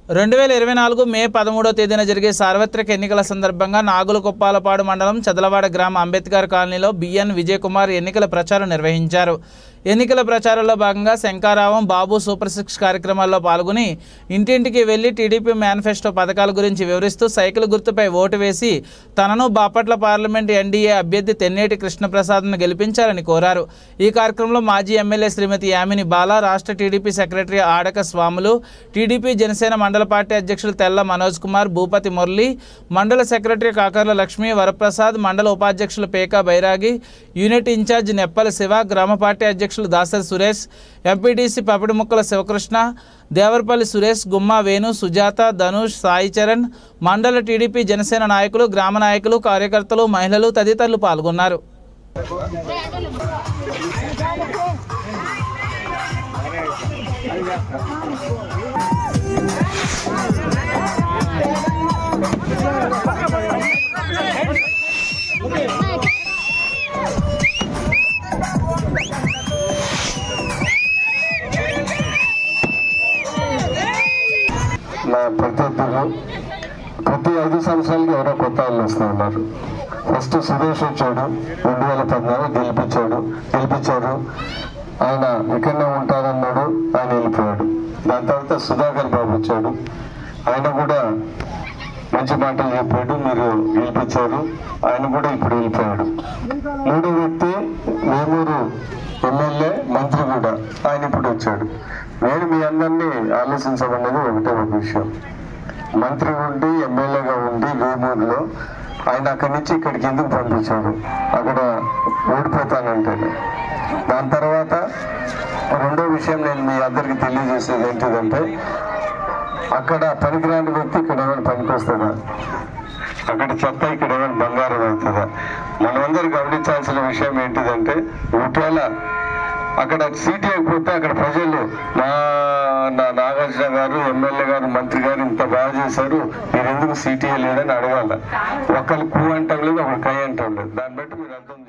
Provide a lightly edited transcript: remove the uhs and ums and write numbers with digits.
2024 మే 13వ తేదీన జరిగే సార్వత్రిక ఎన్నికల సందర్భంగా నాగులకొప్పాలపాడు మండలం చదలవాడ గ్రామ అంబేద్కర్ కాలనీలో బిఎన్ విజయ్ కుమార్ ఎన్నికల ప్రచారం నిర్వహించారు. ఎన్నికల ప్రచారంలో భాగంగా శంకారావం బాబు సూపర్ 6 కార్యక్రమాల్లో పాల్గొని ఇంటింటికి వెళ్లి టీడీపీ మేనిఫెస్టో పథకాల గురించి వివరిస్తూ సైకిల్ గుర్తుపై ఓటు వేసి తనను బాపట్ల పార్లమెంట్ ఎన్డీఏ అభ్యర్థి తెన్నేటి కృష్ణప్రసాద్ను గెలిపించాలని కోరారు. ఈ కార్యక్రమంలో మాజీ ఎమ్మెల్యే శ్రీమతి యామిని బాల, రాష్ట్ర టీడీపీ సెక్రటరీ ఆడక స్వాములు, టీడీపీ జనసేన మండల పార్టీ అధ్యక్షులు తెల్ల మనోజ్ కుమార్, భూపతి మురళి, మండల సెక్రటరీ కాకర్ల లక్ష్మి, వరప్రసాద్, మండల ఉపాధ్యక్షులు పేకా బైరాగి, యూనిట్ ఇన్ఛార్జ్ నెప్పల శివ, గ్రామ పార్టీ అధ్యక్షులు దాసరి సురేష్, ఎంపీటీసీ పపిడిముక్కల శివకృష్ణ, దేవరపల్లి సురేష్, గుమ్మా వేణు, సుజాత, ధనుష్, సాయి చరణ్, మండల టీడీపీ జనసేన నాయకులు, గ్రామ నాయకులు, కార్యకర్తలు, మహిళలు తదితరులు పాల్గొన్నారు. నా ప్రత్యర్థులు ప్రతి 5 సంవత్సరాలకి ఎవరో కొత్త వాళ్ళు వస్తూ ఉన్నారు. ఫస్ట్ సురేష్ వచ్చాడు, 2014 గెలిపించారు. ఆయన ఇక్కడనే ఉంటారన్నాడు, ఆయన వెళ్ళిపోయాడు. దాని తర్వాత సుధాకర్ బాబు వచ్చాడు, ఆయన కూడా మంచి మాటలు చెప్పాడు, మీరు గెలిపించారు, ఆయన కూడా ఇప్పుడు వెళ్ళిపోయాడు. మూడో వ్యక్తి వేమూరు ఎమ్మెల్యే, మంత్రి కూడా, ఆయన ఇప్పుడు వచ్చాడు. నేను మీ అందరినీ ఆలోచించమన్నది ఒకటే ఒక విషయం. మంత్రి ఉండి ఎమ్మెల్యేగా ఉండి వేమూరులో ఆయన అక్కడి నుంచి ఇక్కడికి ఎందుకు పంపించాడు? అక్కడ ఓడిపోతానంటేనే. దాని తర్వాత రెండో విషయం నేను మీ అందరికి తెలియజేసేది ఏంటిదంటే, అక్కడ పనికిరాని వ్యక్తి ఇక్కడ ఏమైనా పనికొస్తుందా? అక్కడ చెత్త ఇక్కడ ఏమైనా బంగారం అవుతుందా? మనమందరూ గమనించాల్సిన విషయం ఏంటిదంటే, ఒకవేళ అక్కడ సీట్ లేకపోతే అక్కడ ప్రజలు నాగార్జున గారు, ఎమ్మెల్యే గారు, మంత్రి గారు ఇంత బాగా చేశారు, మీరు ఎందుకు సీట్ లేదని అడగాల. ఒకళ్ళు కూ అంటాం లేదు, ఒకళ్ళు కై అంటాం లేదు. దాన్ని బట్టి మీరు అర్థం